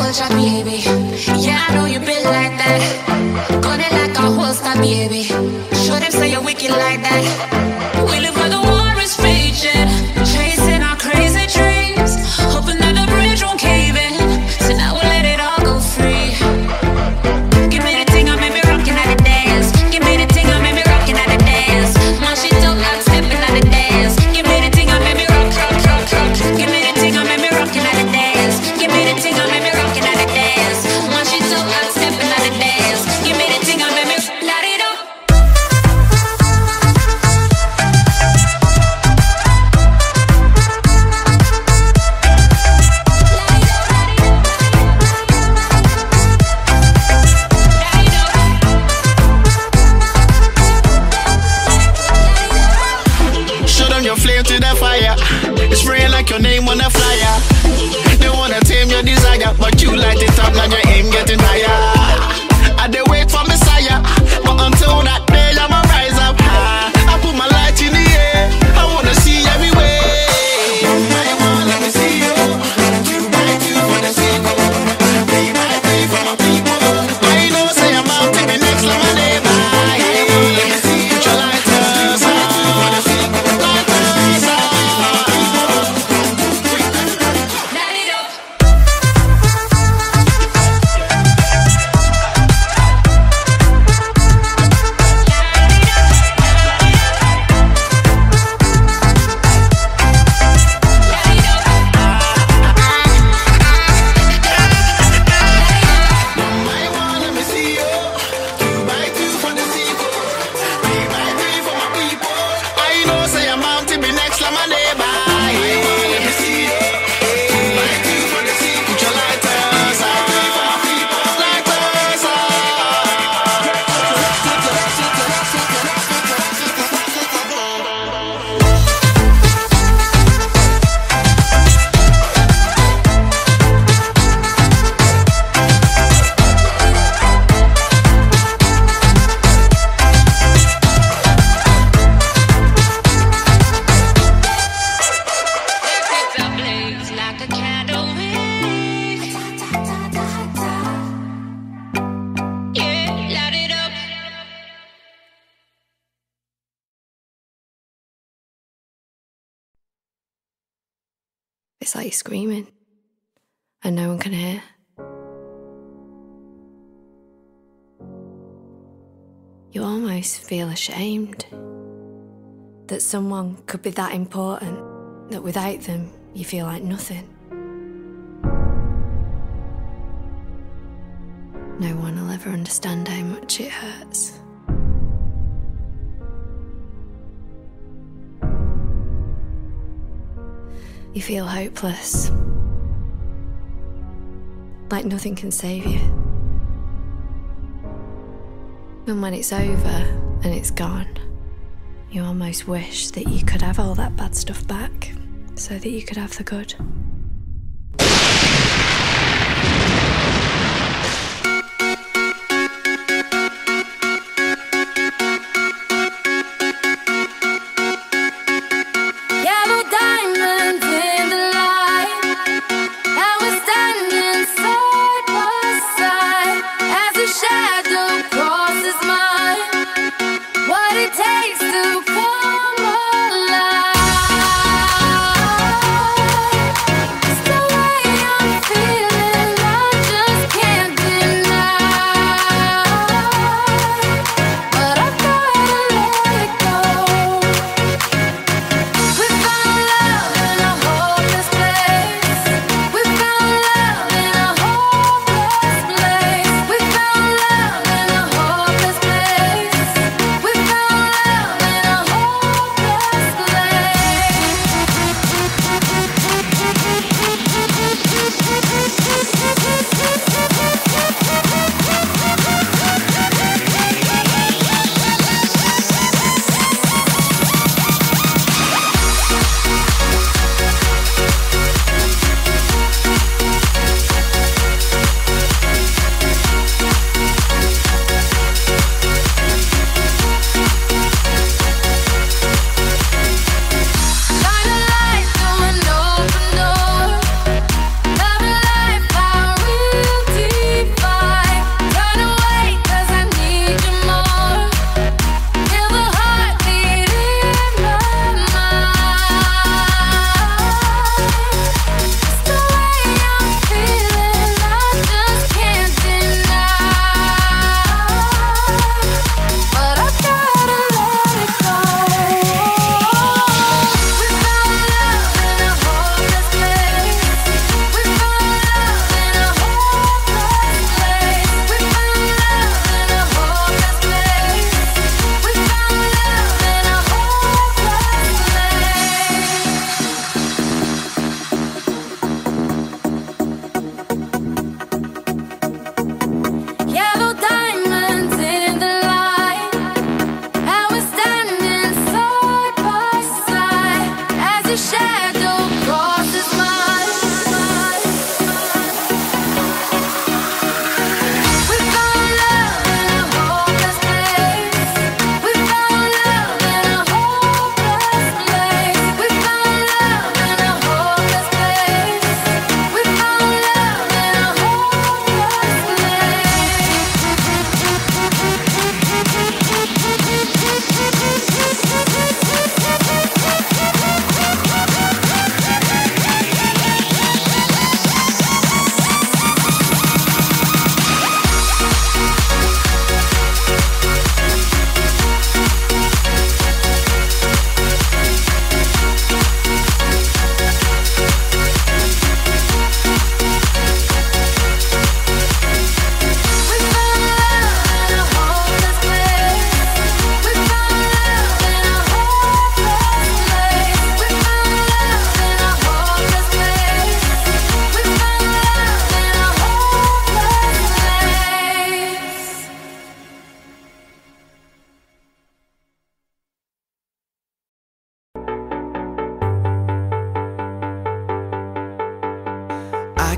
vulture, baby. Yeah, I know you been like that. Gun it like a holster, baby. Show them say you're wicked like that. We live where the war is raging, chasing our crazy dreams, hoping that the bridge won't cave in. So now we'll let it all go free. Give me the thing, I made me rockin' at the dance. Give me the thing, I made me rockin' at the dance. Now she don't like stepping at the dance. Give me the thing, I made me rock, rock, rock, rock. Give me the thing, I made me rockin' at the dance. Give me the thing, I made me rockin' at the dance. Now she don't like stepping at the dance. Give me the thing, I made me light it up. To the fire, it's spraying like your name on a flyer. They wanna tame your desire, but you light it up, now your aim getting higher. I dey wait for Messiah, but until that day I'ma rise up high. I put my light in the air, I wanna see everywhere. One by one, let me see you. Two by two for the sequel. Three by three for my people. I know say I'm out to be next like my neighbor. Let me see you. Put your lighters on. For the sequel. It's like you're screaming and no one can hear. You almost feel ashamed that someone could be that important, that without them you feel like nothing. No one will ever understand how much it hurts. You feel hopeless, like nothing can save you. And when it's over and it's gone, you almost wish that you could have all that bad stuff back so that you could have the good. Takes to come alive.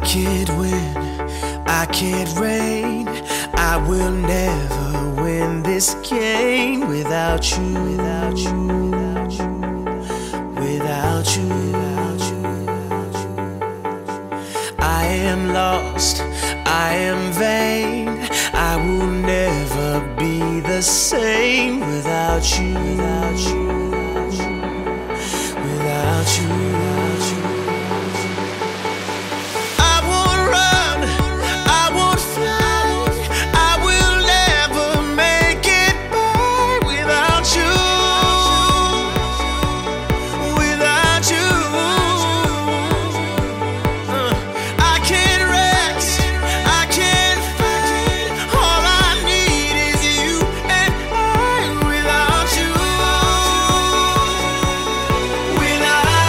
can't win, I can't reign, I will never win this game without you, without you, without you, without you, without you, without you. I am lost, I am vain, I will never be the same without you, without you, without you, without you, without you. I won't run, I won't fly, I will never make it by without you, without you. I can't rest, I can't fight, all I need is you and I without you, without you.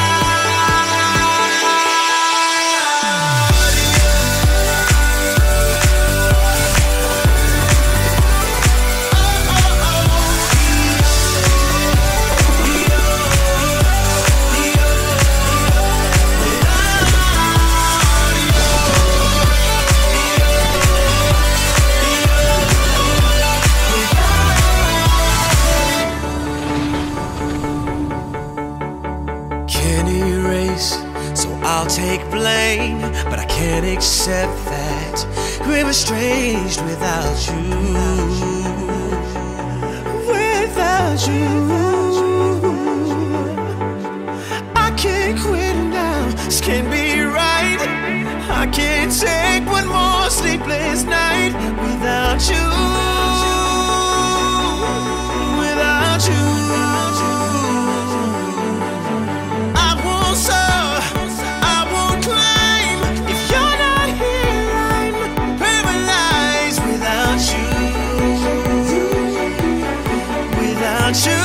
Can't erase, so I'll take blame, but I can't accept that we're estranged without you, without you. I can't quit now, this can't be right. I can't take one more sleepless night without you, without you. I won't soar, I won't climb. If you're not here, I'm paralyzed without you, without you.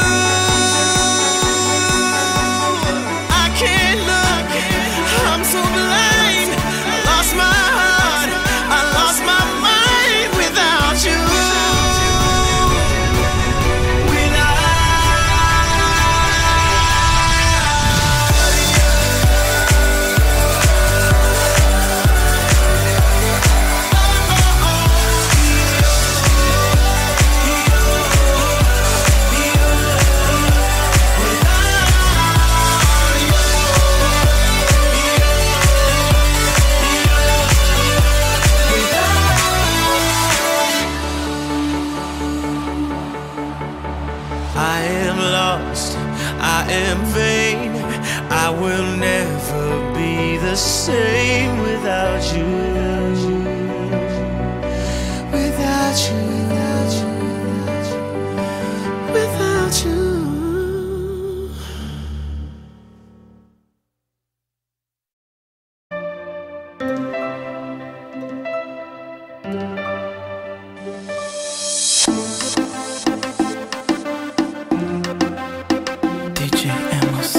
I can't look, I'm so blind. I lost my heart, I lost my mind without you, I am lost, I am vain, I will never be the same without you, without you, without you, without you. DJ MLC.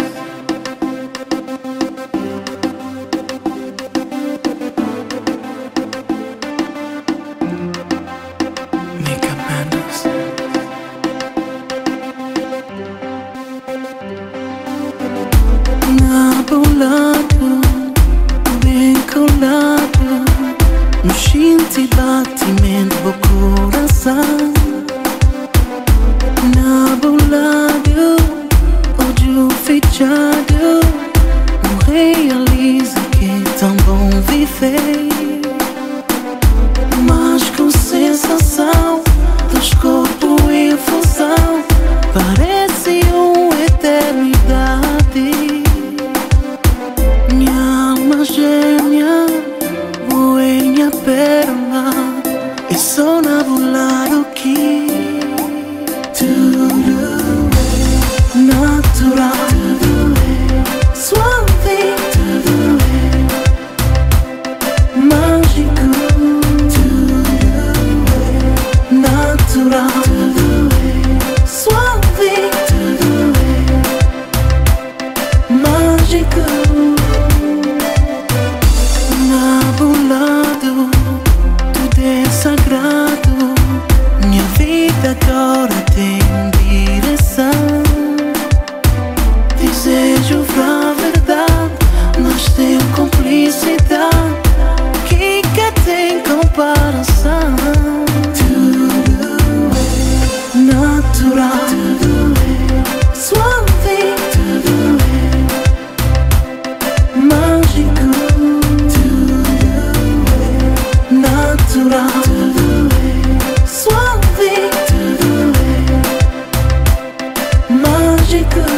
Mika Mendes. Nabulado, bem colado, no xinte batimento do coração. Nabulado, ódio fechado, não realiza que é tão bom viver, mas com sensação dos corpos em função, parece uma eternidade. Minha alma gêmea, boenha perna, é só nabulado que tudo é natural, tudo é suave, tudo é mágico, tudo é natural, tudo é suave, tudo é mágico. Nabulado, tudo é sagrado, minha vida agora tem direção. natural, suave, mágico, natural, suave, mágico.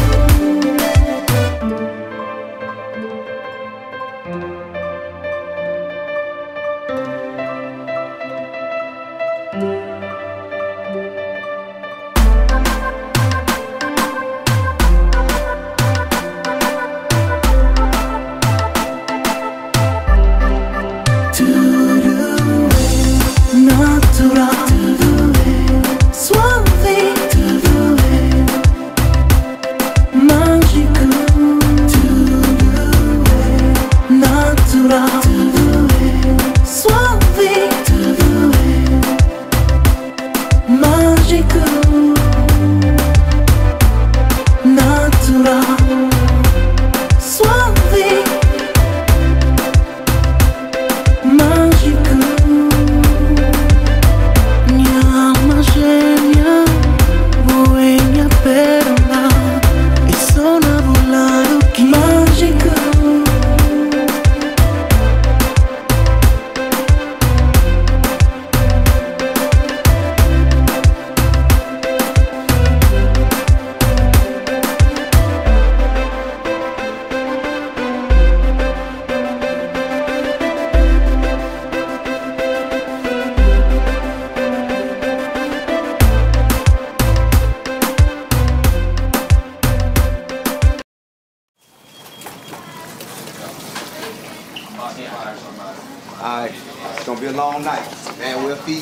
Alright, it's gonna be a long night. Man, we'll feed.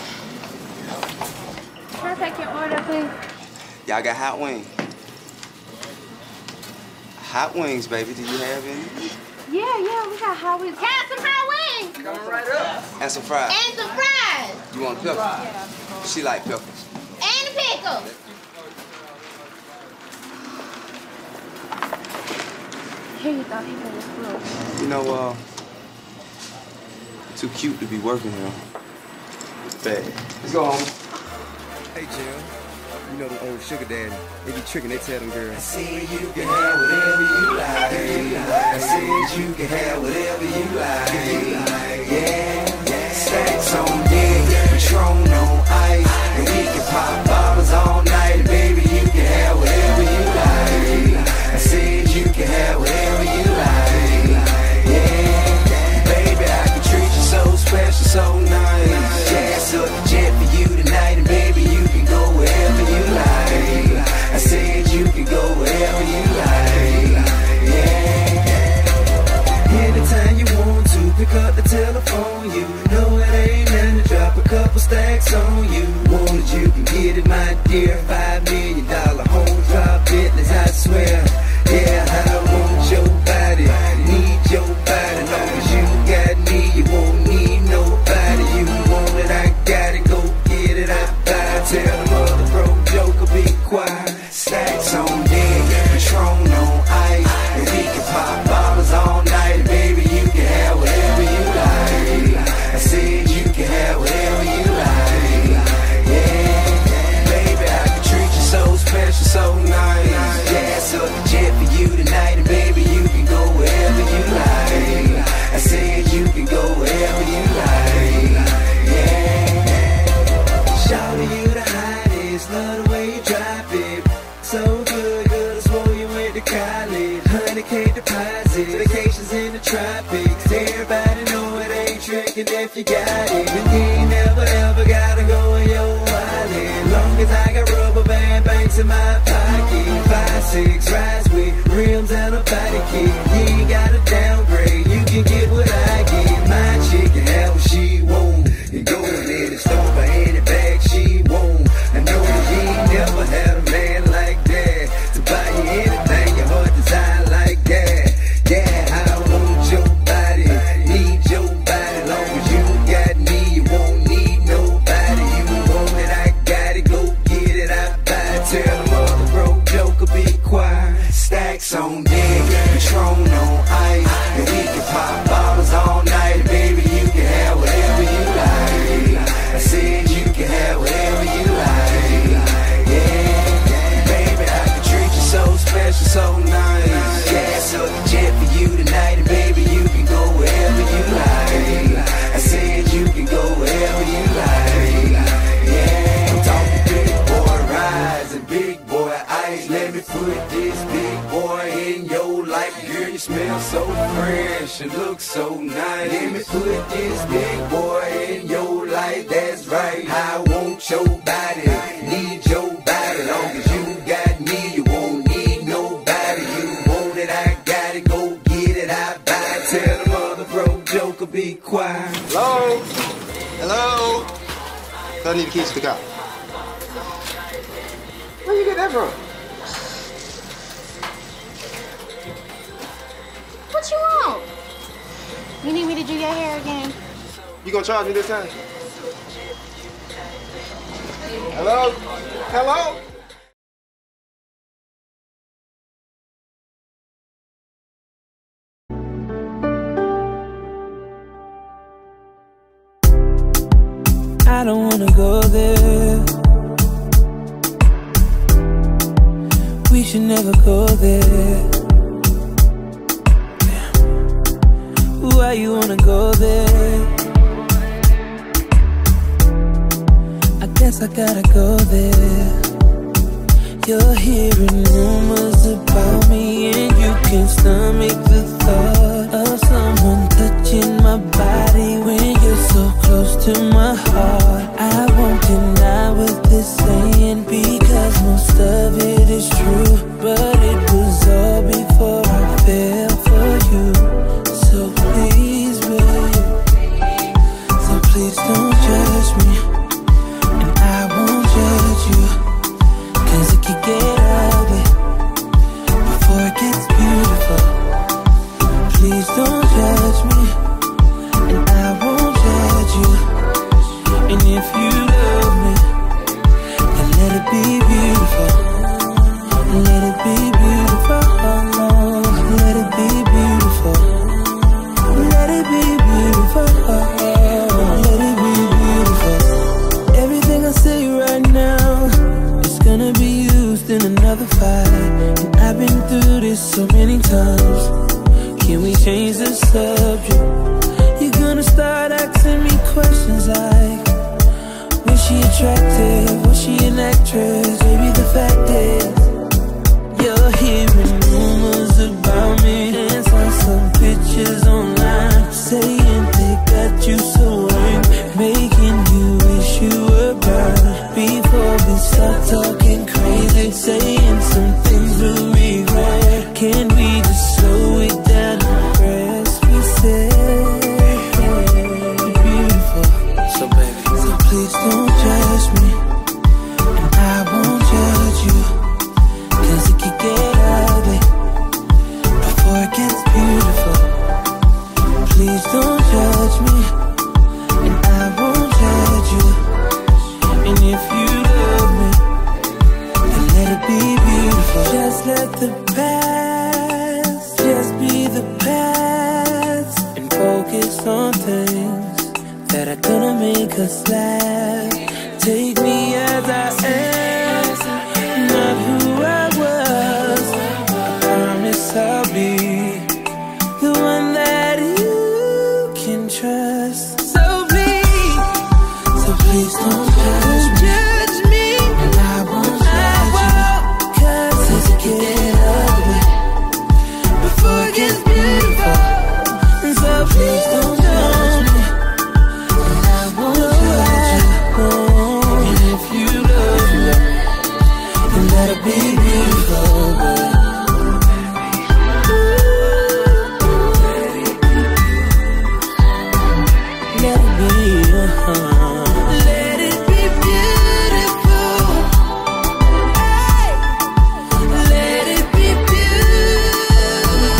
Can I take your order, please? Y'all got hot wings? Hot wings, baby. Do you have any? Yeah, we got hot wings. Have some hot wings! Come right up. And some fries. And some fries! You want pickles? Yeah. She like pickles. And the pickles! Here you thought he was blue. You know, too cute to be working here. Bad. Let's go home. Hey, Jim. You know the old sugar daddy. They be tricking, they tell them girls. I said you can have whatever you like. I said you can have whatever you like. Yeah. Stacks on deck, Patron on ice. And we can pop bottles all night. Baby, you can have whatever you like. I said you can have whatever you like. Yeah. Baby, I can treat you so special, so nice. Yeah, so the jet for you tonight. And baby, you can go wherever you like. I said you can go wherever you like. Yeah. Anytime you want to, pick up the telephone. You know it ain't nothing to drop a couple stacks on you. Want it, you can get it, my dear. $5 million home drop business, I swear. Yeah, I want your body, need your body. Long as you got me, you won't need nobody. You want it, I got it, go get it, I buy it. Tell the mother broke joker, be quiet. Stacks on deck, Patron on ice. And we can pop bottles all night. Baby, you can have whatever you like. I said you can have whatever you like. Yeah, baby, I can treat you so special, so nice. Yeah, so the jet for you tonight. And baby, you can go wherever you like. I said you can go wherever you like. Yeah, shout you the hottest, love the way you drop it. So good, girl, I swore you went to college. 100K deposit, vacations in the tropics. Everybody know it ain't tricking if you got it. And you ain't never ever gotta go in your wallet. Long as I got rubber band banks in my pocket. 5-6 rides with rims and a body kit. You ain't gotta downgrade, you can get what I get. My chick can have what she want. And go ahead and start for any bag she want. I know that you ain't never had a man like that to buy you anything your heart desire like that. Yeah, I want your body, need your body. Long as you got me, you won't need nobody. You want it, I got it, go get it, I buy it. Tell the mother broke joker, be quiet. Stacks on deck, Patron on ice. And we she looks so nice. Let me put this big boy in your life, that's right. I want your body, need your body. Long as you got me, you won't need nobody. You want it, I got it, go get it, I buy it. Tell the mother broke joker be quiet. Hello? Hello? I need the keys to the car. Where you get that from? What you want? You need me to do your hair again? You gonna charge me this time? Hello? Hello? I don't wanna go there. We should never go there. Why you wanna go there? I guess I gotta go there. You're hearing rumors about me, and you can't stomach the thought of someone touching my body when you're so close to my heart. I won't deny what they're saying, because most of it is true, but it was all before I fell for you. So please, babe, so please don't judge me, and I won't judge you, 'cause it could get ugly before it gets beautiful. Please don't judge me, and I won't judge you. And if you love me, then let it be beautiful. Let it be beautiful. Let it be beautiful. Let it be beautiful. Let it be beautiful. Everything I say right now is gonna be used in another fight. And I've been through this so many times. Can we change the subject? You're gonna start asking me questions like, was she attractive? Was she an actress? Maybe the fact is, you're hearing rumors about me, and saw some pictures online saying they got you so angry, making you wish you were burned. Before we start talking crazy, saying some things we'll regret, can we just slow it down and press reset? Beautiful. So baby, so please don't judge me, and I won't judge you, 'cause it could get ugly before it gets beautiful. Please don't judge me, and I won't judge you. And if you love me, then let it be beautiful. Just let the past just be the past, and focus on things that are gonna make us laugh. Take me as I am, not who I was. I promise I'll be the one that you can trust. So please don't judge me, and I won't judge you, 'cause it can get ugly before it gets beautiful. And so please don't judge me, and I won't judge you. And if you love me, then let it be beautiful, babe. Let it be, let it be beautiful. Hey, let it be beautiful.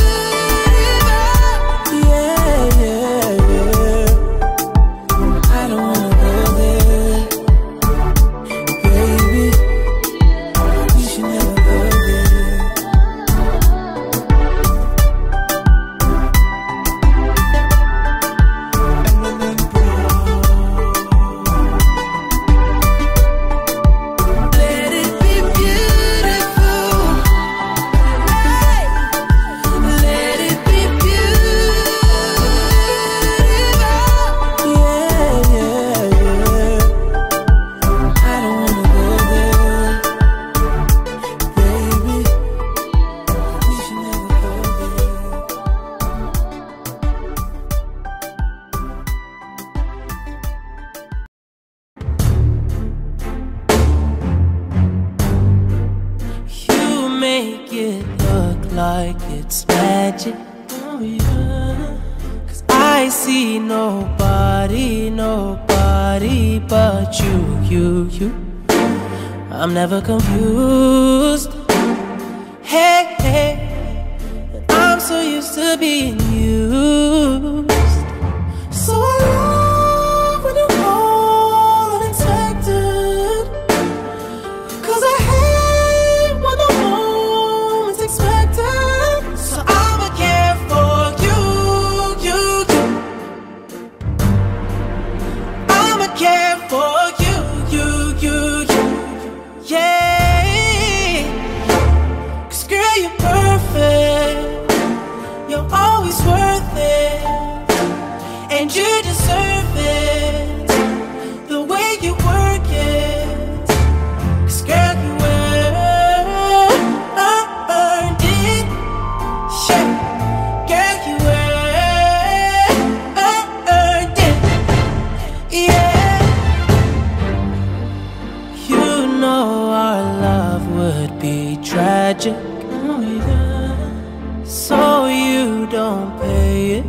Yeah, yeah, yeah. I don't wanna go there, baby. We should never go there. like it's magic. Oh yeah. 'Cause I see nobody but you. I'm never confused. Hey, I'm so used to being used. So I love when you call unexpected, 'cause I hate when the moment's expected. So I'ma care for you. I'ma care for you. Yeah. 'Cause girl, you're perfect. You're always worth it, and you deserve it, the way you work it. 'Cause girl, you earned it. Yeah. Girl, you earned it. Yeah. You know our love would be tragic. Oh yeah. So you don't pay it.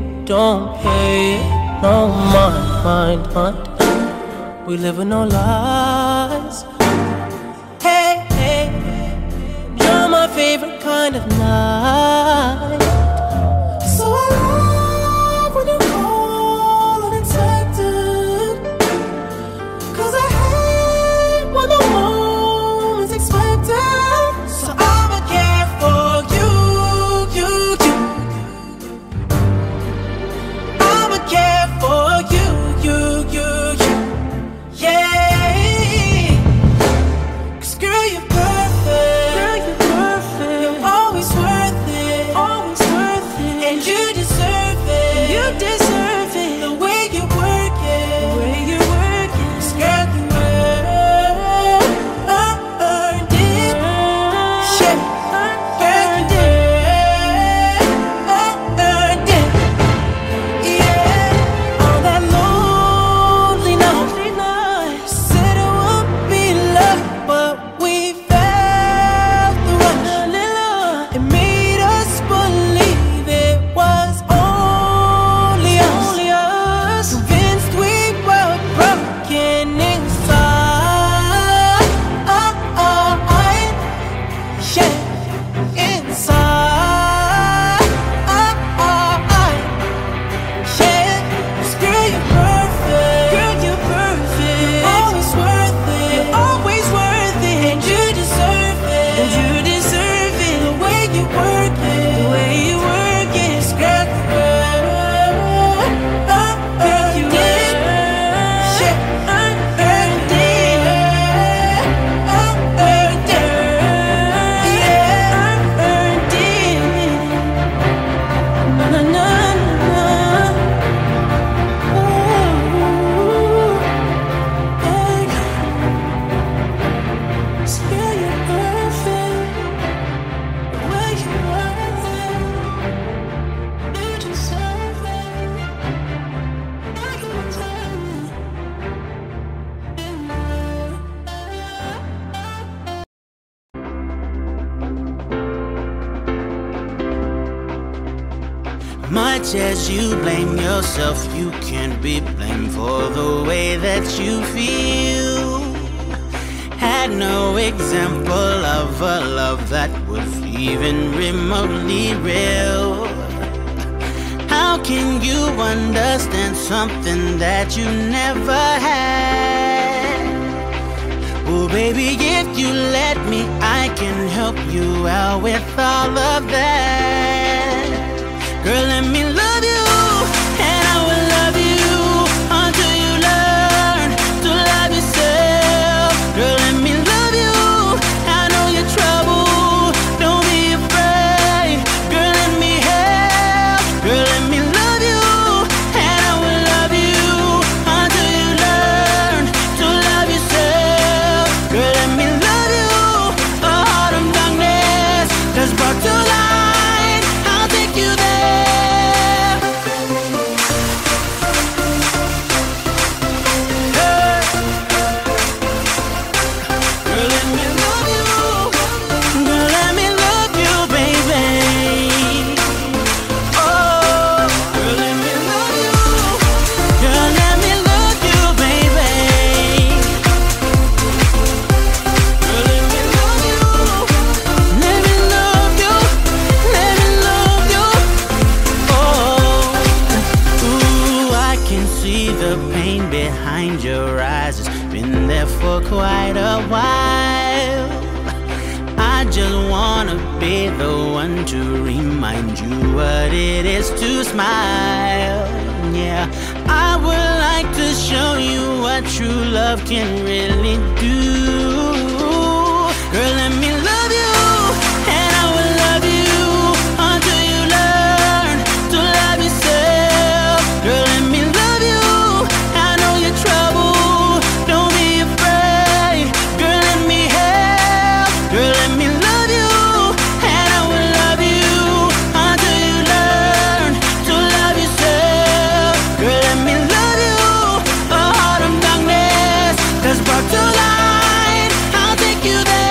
No mind. We live with no lies. Hey, you're my favorite kind of night. So I love when you call unexpected, 'cause I hate when the moment's expected. So I'ma care for you. I'ma care for you. Yeah. 'Cause girl, you're perfect. You're always worth it. And you deserve it. The way you work it. 'Cause girl, you earned it. Yeah. Earned it. Yeah. All that lonely night, said it would be love, but we felt the rush. It made us believe it was only us. Convinced we were broken inside. Yeah, inside. Yeah, 'cause girl, you're perfect. You're always worth it. And you deserve it. The way you work it. 'Cause girl, you earned it. Yeah, earned it. Yeah, earned it. Na. Still you're perfect, the way you worth it, you deserve it, you deserve it. Much as you blame yourself, you can't be blamed for the way that you feel. Had no example of a love that was even remotely real. How can you understand something that you never had? Oh baby, if you let me, I can help you out with all of that. Girl, let me love you, and I will love you until you learn to love yourself. Girl, let me love you, I know you're trouble, don't be afraid. Girl, let me help. Girl, let me love you, and I will love you until you learn to love yourself. Girl, let me love you, a heart of darkness that's brought to light. I'll take you there. be the one to remind you what it is to smile. Yeah, I would like to show you what true love can really do. Girl, let me love you, and I will love you until you learn to love yourself. Girl, let me love you, I know your trouble, don't be afraid. Girl, let me help. Girl, let me love you, and I will love you until you learn to love yourself. Girl, let me love you, a heart of darkness that's brought to light. I'll take you there.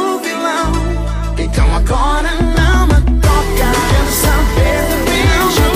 Então agora não me toca. Quero saber de beijo.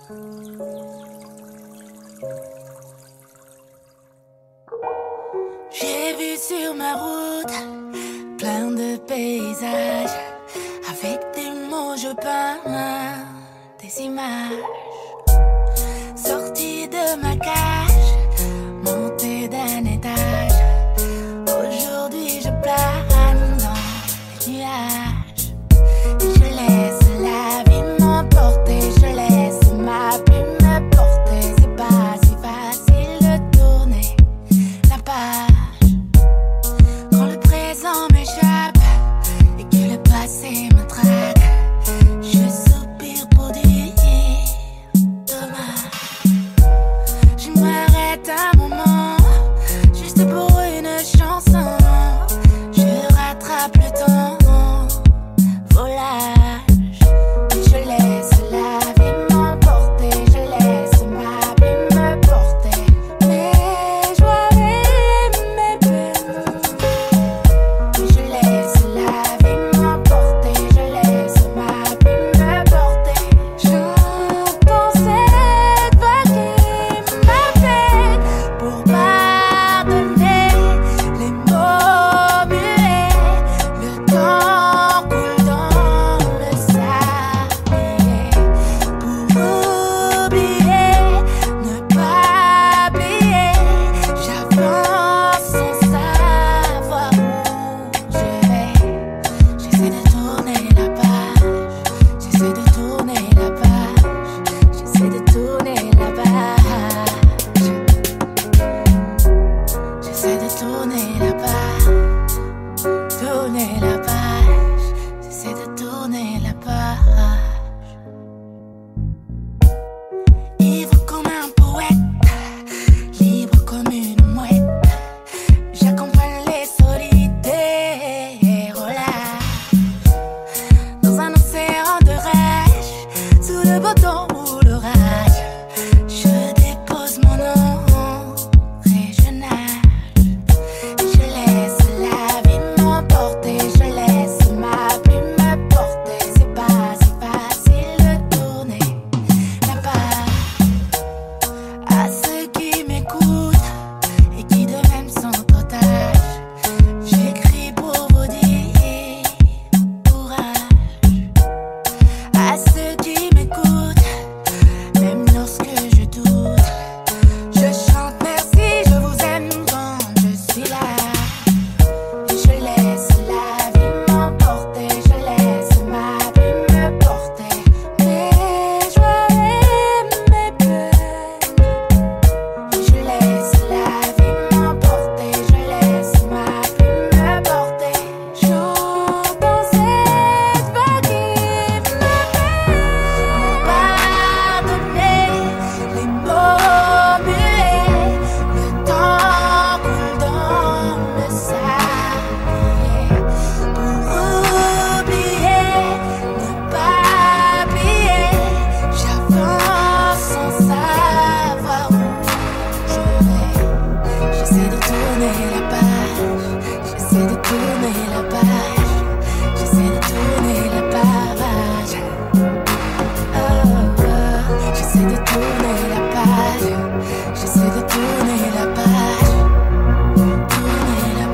J'ai vu sur ma route plein de paysages. Avec des mots je peins des images. Sortie de ma cage, montée d'un étage. Aujourd'hui je plane dans les nuages. Et je laisse la vie m'emporter, je laisse ma plume me porter. C'est pas si facile de tourner la page. Quand le présent m'échappe et que le passé me traque, je soupire pour dire dommage. Je m'arrête un moment, juste pour une chanson. Je rattrape le temps, volage. Et je laisse la vie m'emporter, je laisse ma plume me porter. Mes joies et mes peines. Et je laisse la vie m'emporter, je laisse ma plume me porter. J'entends cette vague qui m'appelle pour pardonner les mots muets. Le temps coule dans le sablier. Pour oublier, ne pas plier. J'avance sans savoir où je vais. J'essaie de tourner la page. J'essaie de tourner la page. J'essaie de tourner la page. J'essaie de tourner la page. Tourner la page. J'essaie de tourner la page. Ivre comme un poète, libre comme une mouette. J'accompagne les solitaires au large. Dans un océan de rage, sous le beau temps ou l'orage, je dépose mon nom et je nage. Je laisse la vie m'emporter, je laisse ma plume me porter. C'est pas si facile de tourner la page. À ceux qui m'écoutent et qui de même sont otages, j'écris pour vous dire courage. À ceux qui m'écoutent, même lorsque je doute, je chante merci, je vous aime quand je suis là. Et je laisse la vie m'emporter, je laisse ma plume me porter. Mes joies et mes peines. Et je laisse la vie m'emporter, je laisse ma plume me porter. J'entends cette vague qui m'appelle pour pardonner les mots muets. Le temps coule dans le sablier. Pour oublier, ne pas plier. J'avance sans savoir où je vais. J'essaie de tourner la page. J'essaie de tourner la page. J'essaie de tourner la page. Oh, oh. J'essaie de tourner la page. J'essaie de tourner la page. Tourner la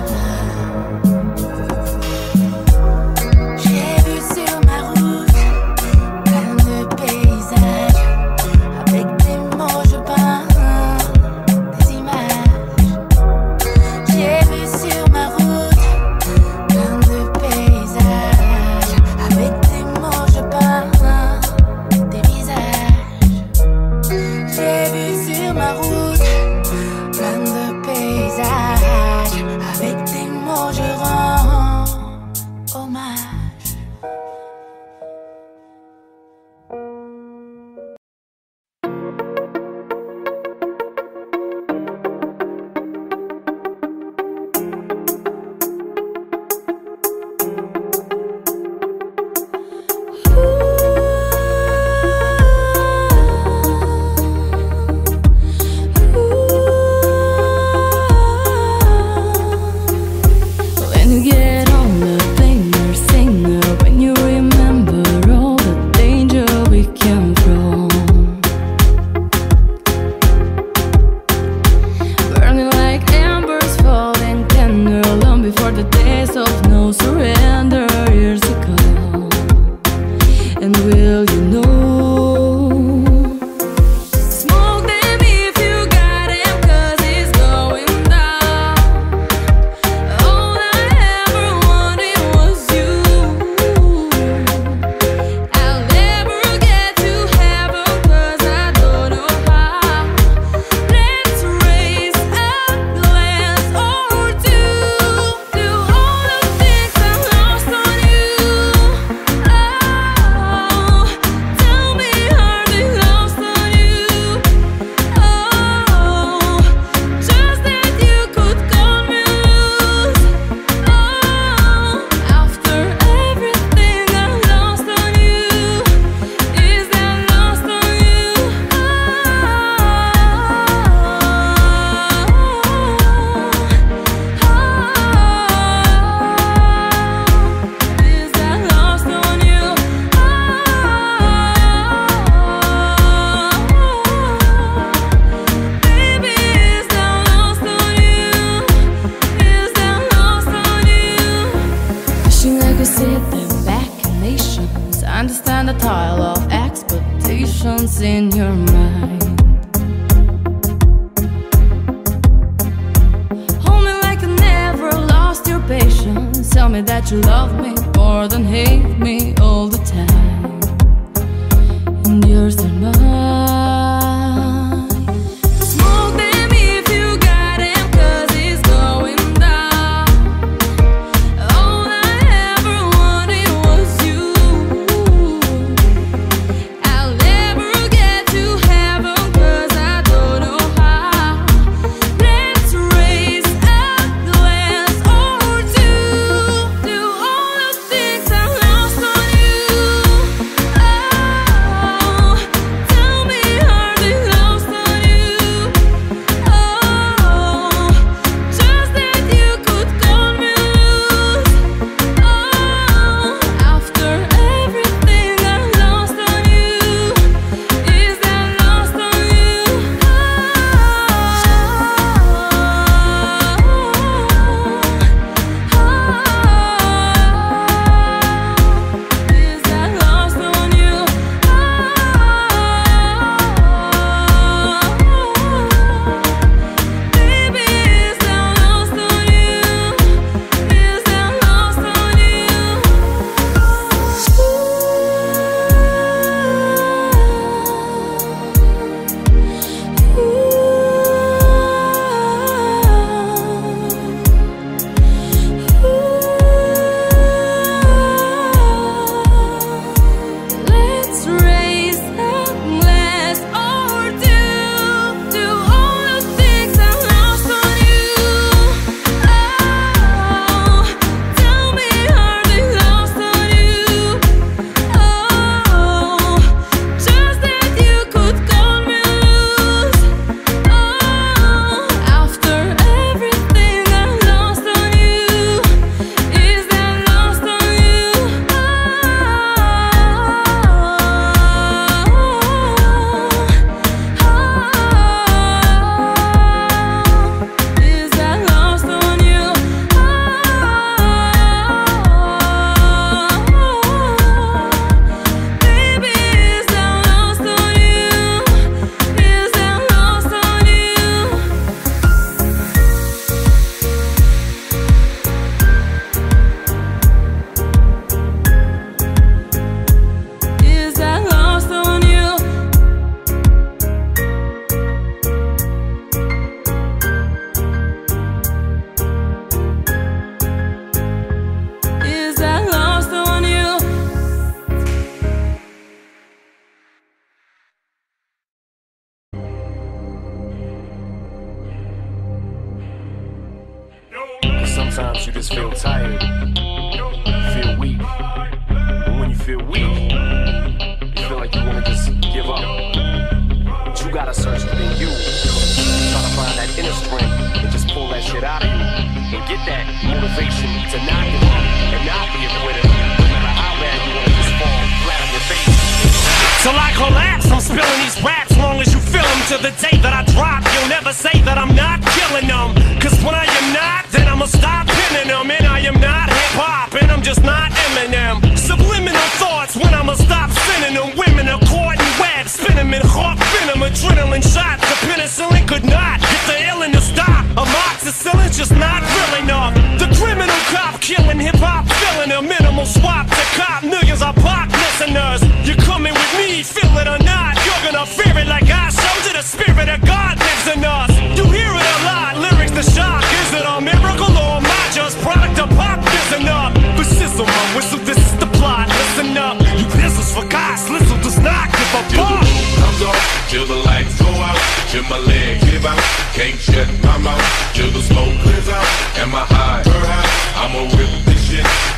page. J'ai vu sur ma route plein de paysages. Avec des mots je peins des images. J'ai vu sur ma route the days of no surrender years ago. And will you know? Smoke them if you got him, 'cause he's going down. All I ever wanted was you. I'll never get to heaven, 'cause I don't know how. Let's raise a glass or two to all the things I lost on you. Oh, tell me, are they lost on you? Oh, just that you could cut me loose. Oh, after everything I lost on you, is that lost on you? Is that lost on you? Baby, is that lost on you? Is that lost on you? Wishing I could sit them back in nations, understand the tile of expectations in your mind. Hold me like I never lost your patience. Tell me that you love me more than hate me all the time. And yours and mine. Smoke them if you got him, 'cause he's going down. All I ever wanted was you. I'll never get to heaven, 'cause I don't know how. Let's raise a glass or two to all the things I lost on you. Oh, tell me, are they lost on you? Oh, just that you could cut me loose. Oh, after everything I lost on you, is that lost on you? Is that lost on you? Baby, is that lost on you? Is that lost on you? Let's raise a glass or two to all the things I lost on you. Oh, tell me, are they lost on you? Oh, just that you could cut me loose. Oh, after everything I lost on you, is that lost on you? Is that lost on you? Baby, is that lost on you? Is that lost on you? Is that lost on you? Is that lost on you? Sometimes you just feel tired, feel weak. But when you feel weak, you feel like you want to just give up. But you gotta search within you, try to find that inner strength and just pull that shit out of you and get that motivation to not give up and not be a quitter, no matter how bad you want to just fall flat on your face. Till I collapse, I'm spilling these raps long as you feel them. To the day that I drop, you'll never say that I'm not killing them. Cause when I am not, then I'ma stop pinning them. And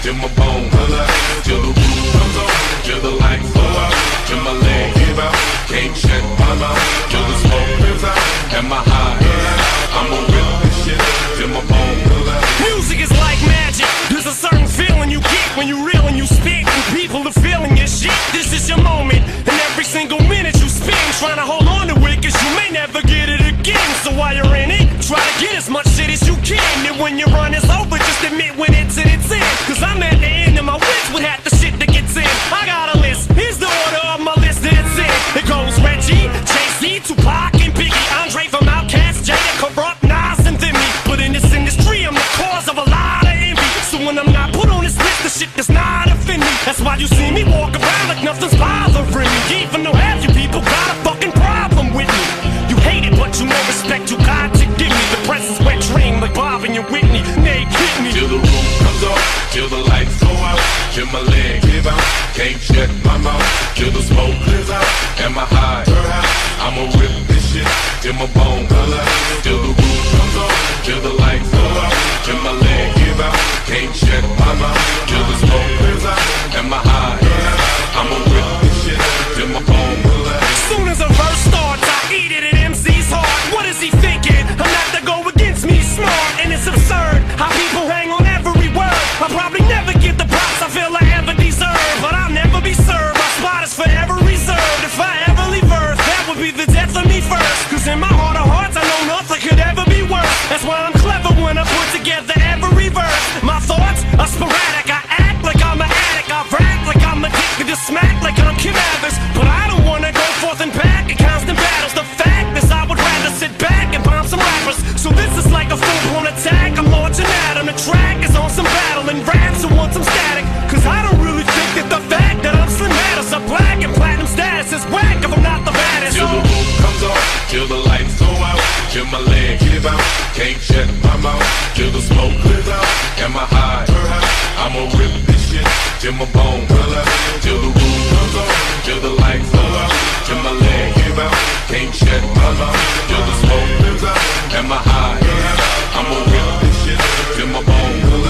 till my bone, till the roof comes on, till the lights go out, till my leg give out, can't shut my mouth, till the smoke clears out, and my high, I'ma rip this shit till my bone. Music is like magic. There's a certain feeling you get when you reel and you spit, and people are feeling your shit. This is your moment, and every single minute you spend trying to hold on to it, cause you may never get it again. So while you're in it, try to get as much shit as you can. And when your run is over, just admit when it's in its end. Cause I'm at the end of my wits with half the shit that gets in. I got a list, here's the order of my list that it's in. It goes Reggie, Jay-Z, Tupac, and Biggie, Andre from Outkast, Jada, Corrupt, Nas, and Demi. But in this industry, I'm the cause of a lot of envy. So when I'm not put on this list, the shit does not offend me. That's why you see me walk around like nothing's bothering me. Even though half you people got a fucking problem with me. You hate it, but you know respect you got to give me. The press is wet dream like Bob and your Whitney. They hit me till the roof comes off, till the lights go out, till my leg give out, can't shut my mouth, till the smoke clears out, and my high, I'ma rip this shit till my bone, till the roof comes off, till the lights go out, till my leg give out, can't shut my mouth, till the smoke clears out, and my high, I'ma rip this shit till my bone. Soon as a verse starts, I eat it at MC's heart. What is he thinking? I'm not to go against me, smart, and it's absurd how people hang on every word. I'll probably never get the props I feel I ever deserve, but I'll never be served. My spot is forever reserved. If I ever leave Earth, that would be the death of me first. Cause in my heart of hearts, I know nothing could ever be worse. That's why I'm clever when I put together every verse. My thoughts are sporadic. I act like I'm an addict. I rap like I'm addicted to smack like I'm Kim Evans. But I don't wanna go forth and back in constant battles. The fact is I would rather sit back and bomb some rappers. So this is like a full-blown attack. I'm launching at him. The track is on some battle and raps who want some static. Cause I don't really think that the fact that I'm Slim matters. A black and platinum status is whack if I'm not the baddest. Till the roof comes off, till the lights go out, till my leg give out, can't shut my mouth, till the smoke clears out, and my high, I'ma rip this shit till my bone, till the roof comes off, till the lights go out, till my leg give out, can't shut my mouth, till the smoke clears out, and my high, I'ma rip this shit till my bone.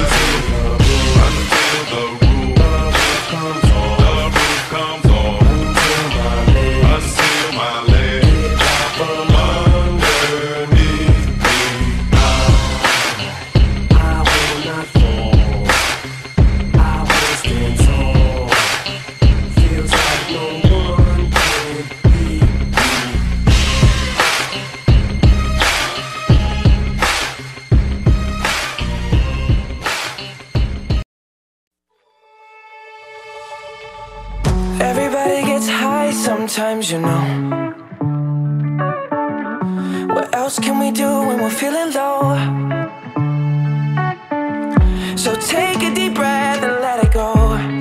Until the roof comes on, the roof comes on, until my leg from underneath me. I will not fall, I will stand tall. Feels like no one can beat Everybody gets high sometimes, you know. What else can we do when we're feeling low? So take a deep breath and let it go.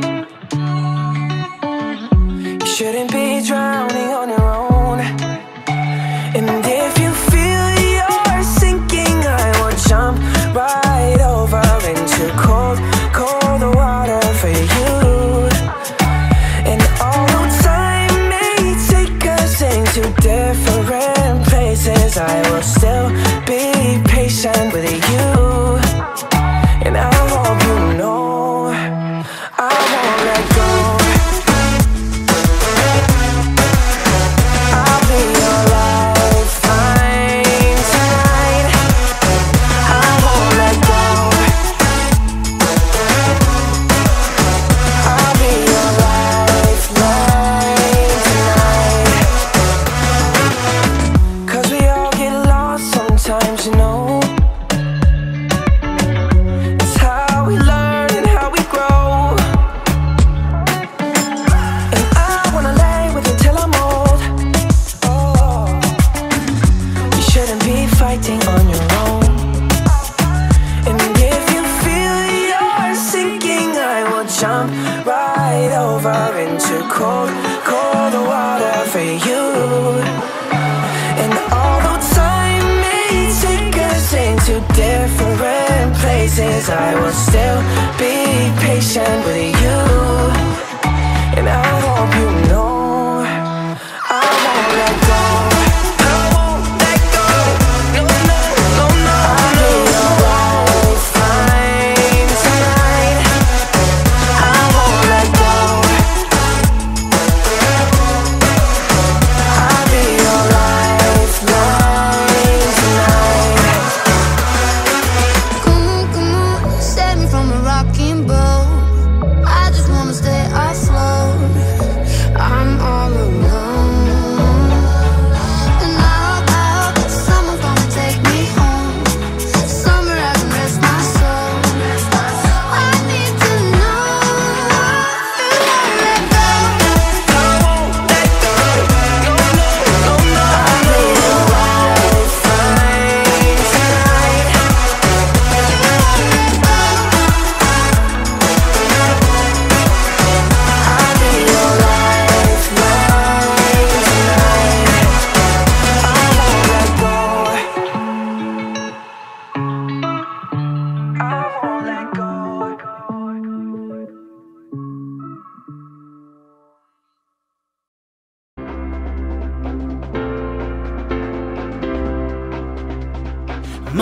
You shouldn't be drowning on your own. And if you feel you're sinking, I will jump right over into cold, cold water for you. To different places, I will still be patient with you. And I hope you know I won't let go. I'll be your lifeline tonight. I won't let go. I'll be your lifeline tonight. Cause we all get lost sometimes, you know. It's how we learn and how we grow. And I wanna lay with you till I'm old. Oh, you shouldn't be fighting on your own. And if you feel you're sinking, I will jump right over into cold, cold water for you. And although time may take us into different places, I will still be patient with you. And I hope you know I won't let go. I won't let go. No, no, no, no. I'll be your lifeline tonight.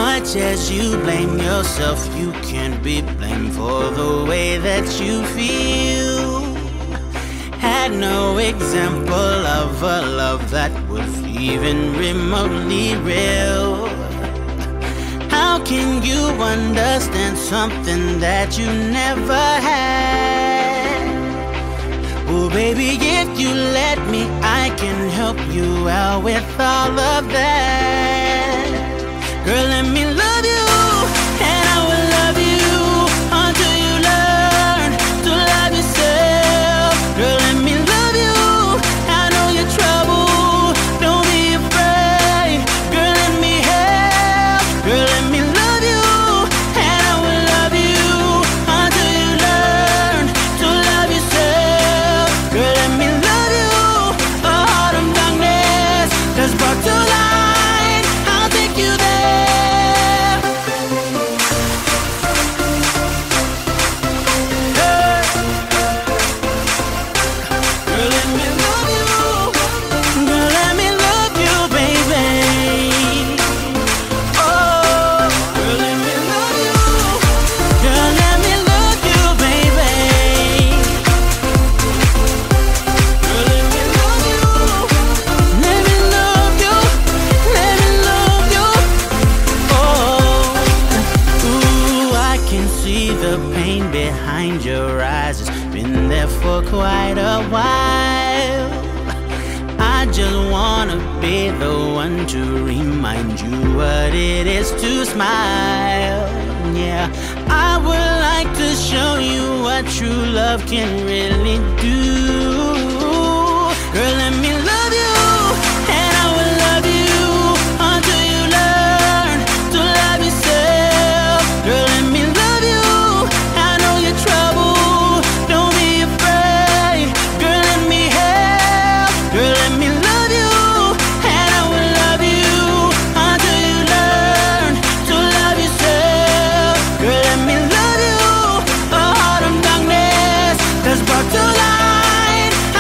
much as you blame yourself, you can't be blamed for the way that you feel. Had no example of a love that was even remotely real. How can you understand something that you never had? Oh baby, if you let me, I can help you out with all of that. Girl, let me love you, and I will love you until you learn to love yourself. Girl, let me love you, I know your trouble, don't be afraid. Girl, let me help. Girl, let me love you, and I will love you until you learn to love yourself. Girl, let me love you, a heart of darkness that's brought to light. I'll take you there. For quite a while, I just wanna be the one to remind you what it is to smile. Yeah, I would like to show you what true love can really do. Girl, let me love you, and I will love you until you learn to love yourself. Girl, let me love you, I know your trouble. Girl, let me love you, and I will love you until you learn to love yourself. Girl, let me love you, a heart of darkness that's brought to light.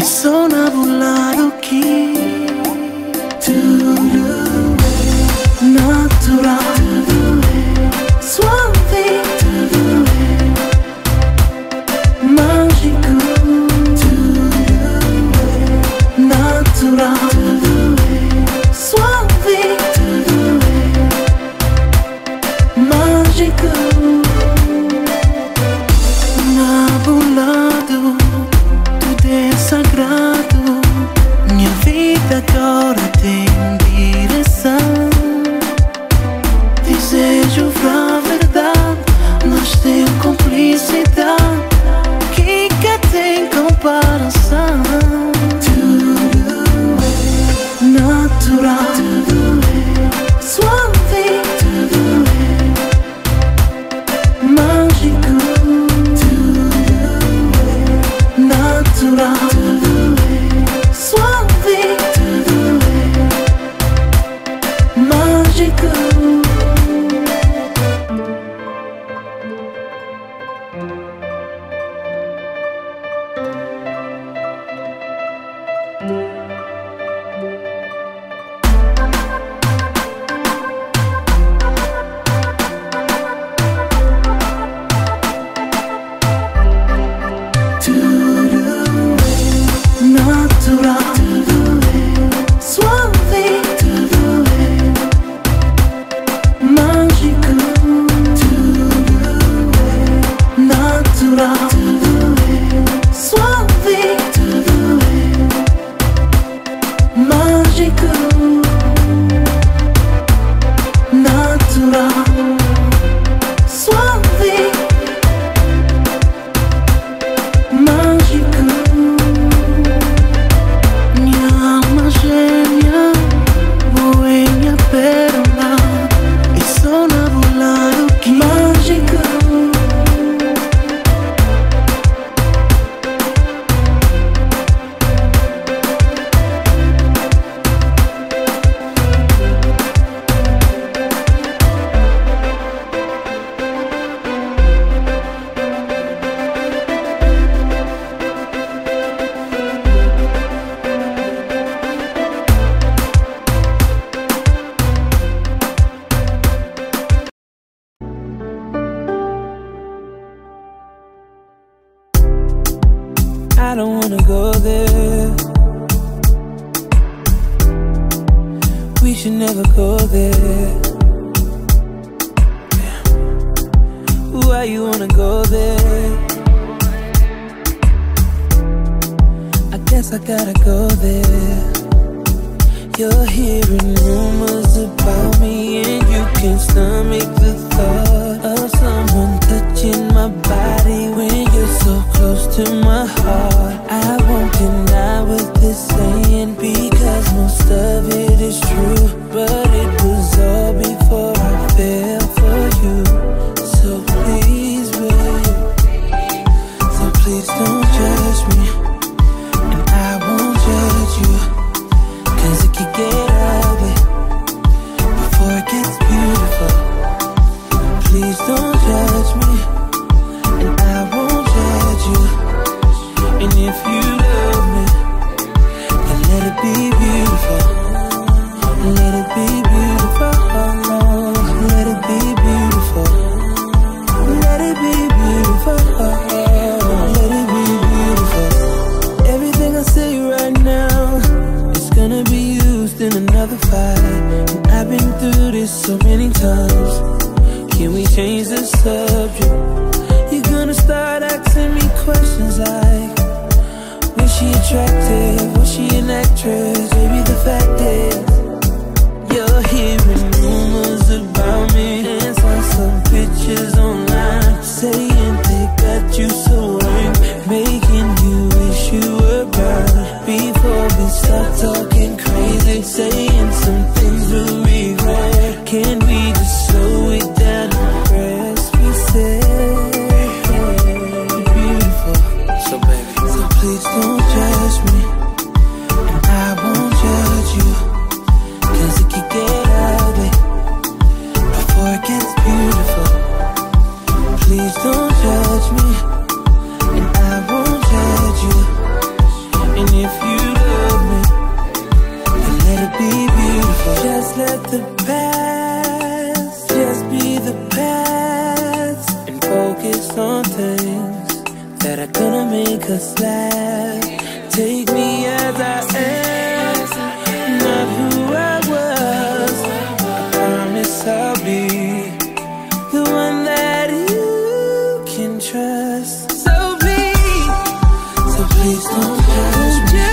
sono burlato chi natural suave mágico natural suave mágico nabulado tudo é sagrado minha vida agora tem direção desejo pra verdade nós temos cumplicidade que tem comparação tudo é natural tudo é suave tudo é mágico tudo é natural tudo é suave tudo é mágico. I don't wanna go there. We should never go there. Why you wanna go there? I guess I gotta go there. You're hearing rumors about me, and you can't stomach the thought of someone touching my body when you're so close to my heart. I won't deny what they're saying, because most of it is true, but it was all before I fell for you. So please, babe, so please don't judge me, and I won't judge you, 'cause it could get ugly before it gets beautiful. Please don't judge me, and I won't judge you. And if you love me, then let it be beautiful. Let it be beautiful. Let it be beautiful. Let it be beautiful. Let it be beautiful. Everything I say right now is gonna be used in another fight. And I've been through this so many times. Can we change the subject? You're gonna start asking me questions like, was she attractive? Was she an actress? Maybe the fact is, you're hearing rumors about me, and saw some pictures online saying they got you so angry, making you wish you were burned. Before we start talking crazy, saying some things we'll regret, can we just slow it down and press reset? let the past just be the past and focus on things that are gonna make us laugh. Take me as I am, not who I was. I promise I'll be the one that you can trust. So please don't pass me.